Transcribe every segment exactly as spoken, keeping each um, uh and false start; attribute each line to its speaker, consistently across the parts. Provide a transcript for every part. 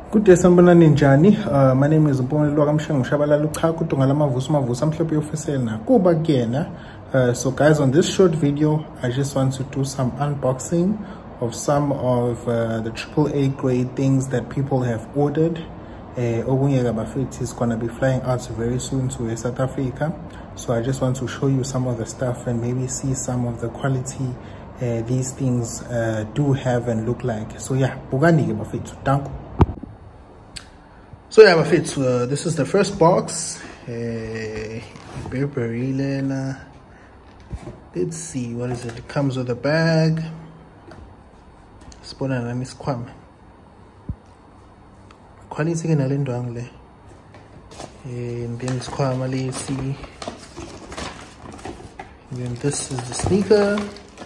Speaker 1: Good day, sanibonani njani. Uh, my name is Mpumelo Kamshengo Shabalala Uchaku Tungala mavuso mavuso amhlophe official na kuba kuyena. Uh, so guys, on this short video I just want to do some unboxing of some of uh, the triple A grade things that people have ordered. Obunyega Bafit is gonna be flying out very soon to South Africa, so I just want to show you some of the stuff and maybe see some of the quality uh, these things uh, do have and look like. So yeah, Bugani Bafit, thank you. So yeah, Bafit, uh, this is the first box. Uh, let's see, what is it? It comes with a bag. Spoon and Miss Kwame. Quality in Alindwangle. And then it's Kwame, see. And then this is the sneaker.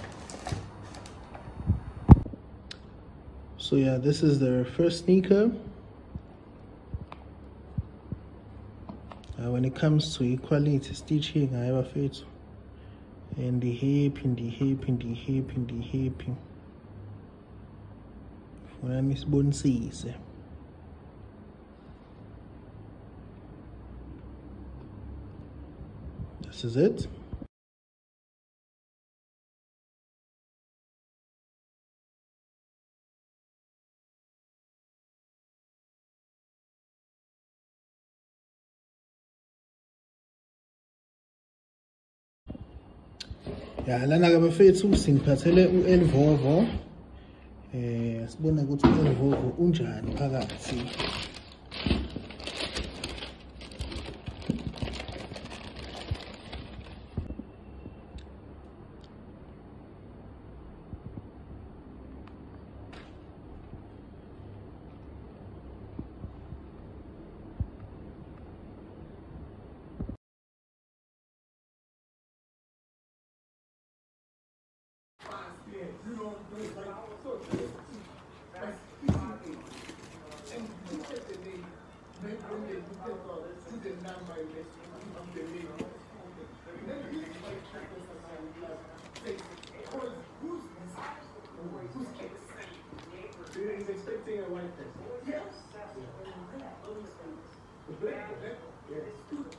Speaker 1: So yeah, this is the first sneaker. Uh, when it comes to equality stitching, I have a fit in the hip, in the hip, in the hip, in the hip. When I miss bone sees. This is it. Yeah, lana ke bafethu singiphathele uElvovo. Eh sibona ukuthi uElvovo unjani phakathi.
Speaker 2: He's expecting a white person. Yes. Yes.